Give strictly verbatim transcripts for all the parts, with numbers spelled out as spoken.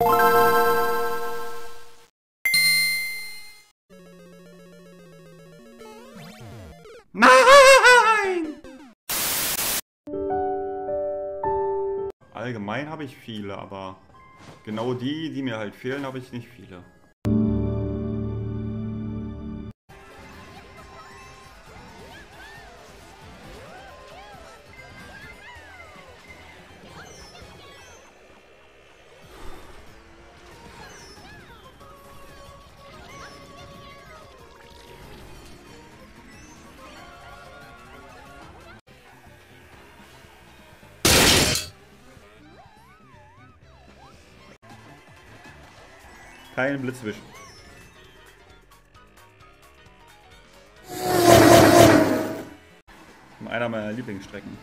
Nein! Allgemein habe ich viele, aber genau die, die mir halt fehlen, habe ich nicht viele. Kein Blitzwisch. Einer meiner Lieblingsstrecken.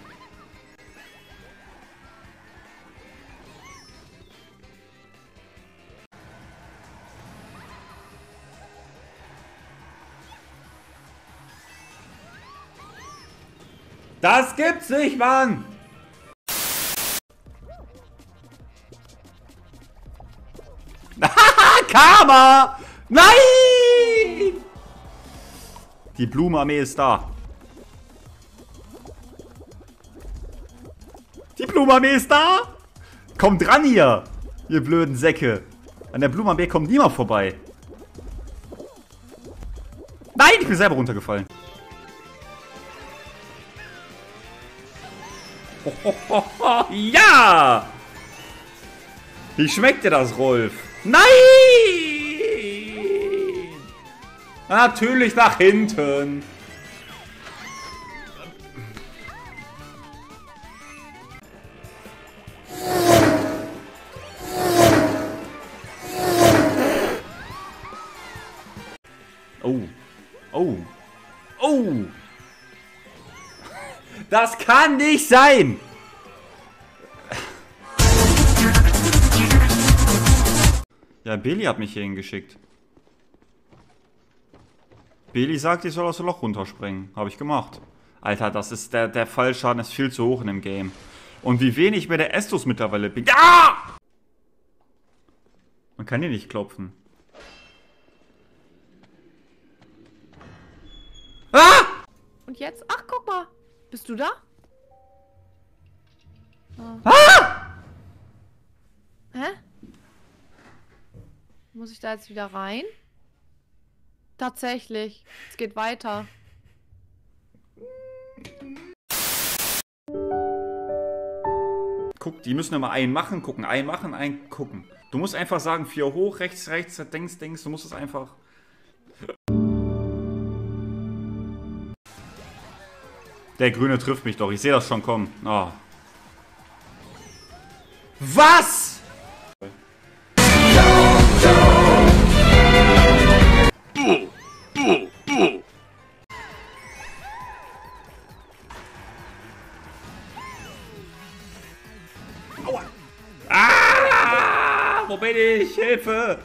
Das gibt's nicht, Mann! Karma! Nein! Die Blumenarmee ist da. Die Blumenarmee ist da! Kommt ran hier, ihr blöden Säcke. An der Blumenarmee kommt niemand vorbei. Nein, ich bin selber runtergefallen. Ho, ho, ho, ho. Ja! Wie schmeckt dir das, Rolf? Nein! Natürlich nach hinten. Oh. Oh. Oh. Das kann nicht sein. Ja, Billy hat mich hier hingeschickt. Billy sagt, ich soll aus dem Loch runterspringen. Habe ich gemacht. Alter, das ist der, der Fallschaden ist viel zu hoch in dem Game. Und wie wenig mir der Estus mittlerweile bin. Ah! Man kann hier nicht klopfen. Ah! Und jetzt? Ach, guck mal. Bist du da? Oh. Ah! Hä? Muss ich da jetzt wieder rein? Tatsächlich. Es geht weiter. Guck, die müssen immer einen machen, gucken, einen machen, einen gucken. Du musst einfach sagen, vier hoch, rechts, rechts, denkst, denkst, du musst es einfach... Der Grüne trifft mich doch, ich sehe das schon kommen. Oh. Was? Ah! Wo bin ich? Hilfe!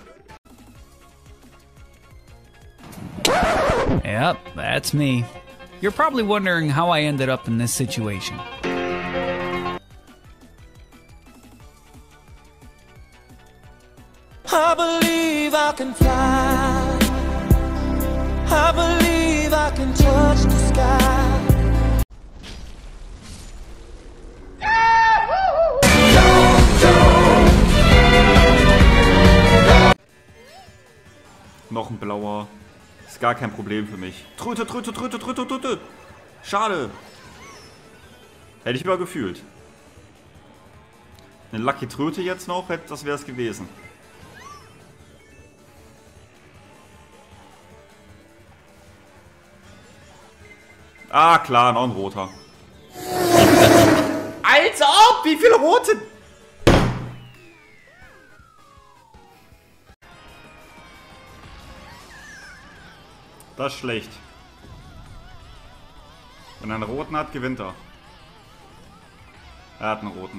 Yep, that's me. You're probably wondering how I ended up in this situation. I believe I can fly. I believe I can touch the sky. Noch ein blauer. Ist gar kein Problem für mich. Tröte, Tröte, Tröte, Tröte, Tröte. Schade. Hätte ich mal gefühlt. Eine Lucky Tröte jetzt noch, das wäre es gewesen. Ah, klar, noch ein roter. Als ob! Wie viele rote? Das ist schlecht. Wenn er einen roten hat, gewinnt er. Er hat einen roten.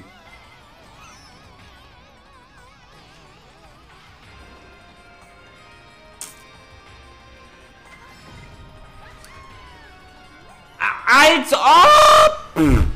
Als ob!